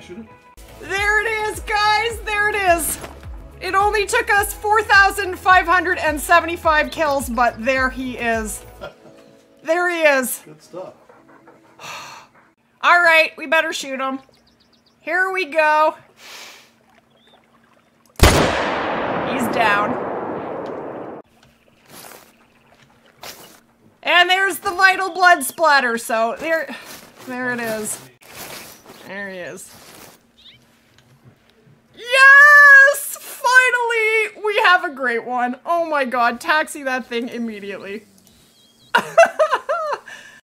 shoot it? There it is, guys. There it is. It only took us 4,575 kills, but there he is. There he is. Good stuff. All right, we better shoot him. Here we go. He's down. And there's the vital blood splatter, so there it is. There he is. Yes! Finally, we have a great one. Oh my god, taxi that thing immediately.